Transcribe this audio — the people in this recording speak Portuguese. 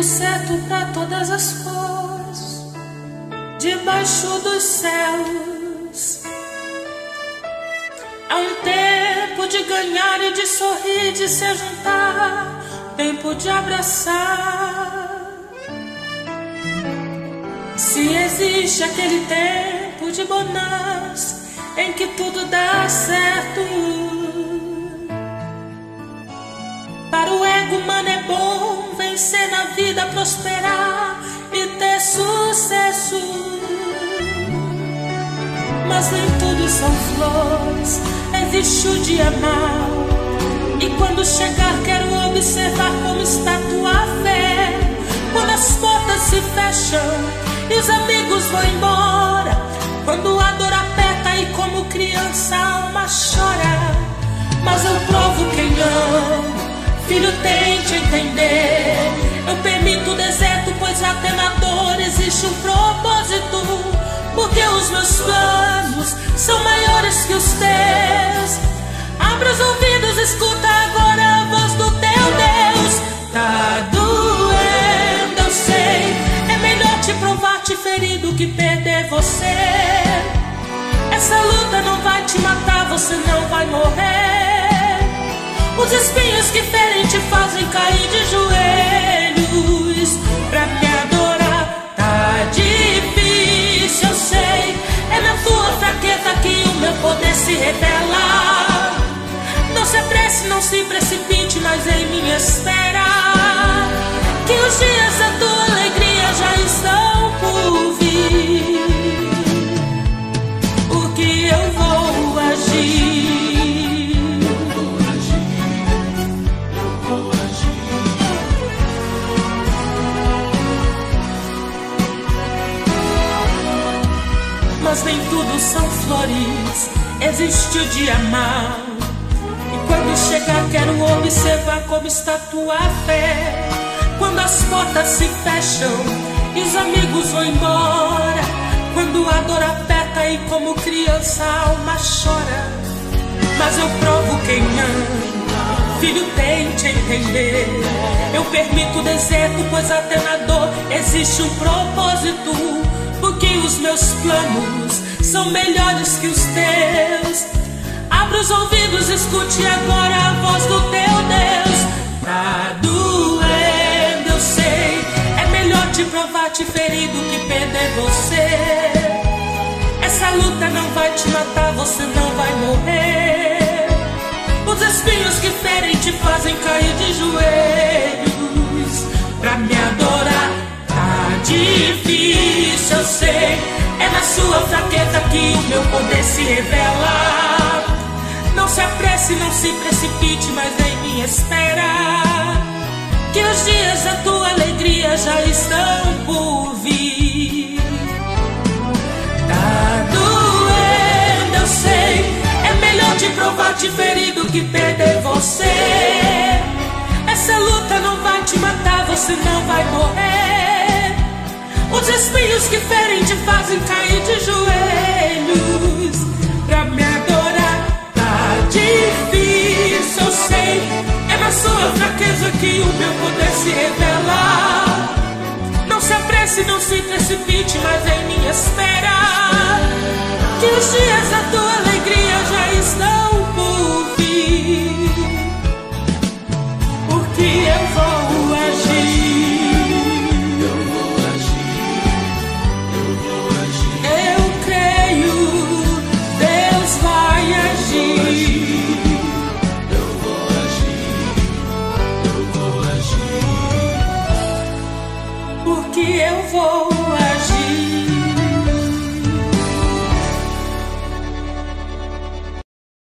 certo para todas as coisas debaixo dos céus. Há um tempo de ganhar e de sorrir, de se juntar, tempo de abraçar. Se existe aquele tempo de bonança em que tudo dá certo, para o ego humano é bom vencer na vida, prosperar e ter sucesso. Mas nem tudo são flores, existe o dia mau. E quando chegar quero observar como está tua fé. Quando as portas se fecham e os amigos vão embora, quando a dor aperta e como criança a alma chora. Mas eu provo quem amo, filho, tente entender. Eu permito o deserto, pois até na dor existe um propósito. Porque os meus planos são maiores que os teus. Abra os ouvidos, escuta agora a voz do teu Deus. Tá doendo, eu sei. É melhor te provar, te ferir do que perder você. Essa luta não vai te matar, você não vai morrer. Os espinhos que ferem te fazem cair de joelhos pra me adorar. Tá difícil, eu sei. É na tua fraqueza que o meu poder se revela. Não se apresse, não se precipite, mas em mim espera. Que os dias da tua alegria já estão por vir. Porque eu vou agir. Mas nem tudo são flores, existe o dia mau. E quando chegar quero observar como está tua fé. Quando as portas se fecham e os amigos vão embora, quando a dor aperta e como criança a alma chora. Mas eu provo quem ama, filho, tente entender. Eu permito o deserto, pois até na dor existe um propósito. Porque os meus planos são melhores que os teus. Abra os ouvidos, escute agora a voz do teu Deus. Tá doendo, eu sei. É melhor te provar, te ferir do que perder você. Essa luta não vai te matar, você não vai morrer. Os espinhos que ferem te fazem cair de joelhos pra me adorar. Tá difícil, eu sei. É na sua fraqueza que o meu poder se revela. Não se apresse, não se precipite, mas em mim espera. Que os dias da tua alegria já estão por vir. Tá doendo, eu sei. É melhor te provar, te ferir do que perder você. Essa luta não vai te matar, você não vai morrer. Os espinhos que ferem te fazem cair de joelhos pra me adorar. Tá difícil, eu sei. É na sua fraqueza que o meu poder se revela. Não se apresse, não se precipite, mas em mim espera. Que os dias da tua alegria já estão por vir. Porque eu vou agir. Eu vou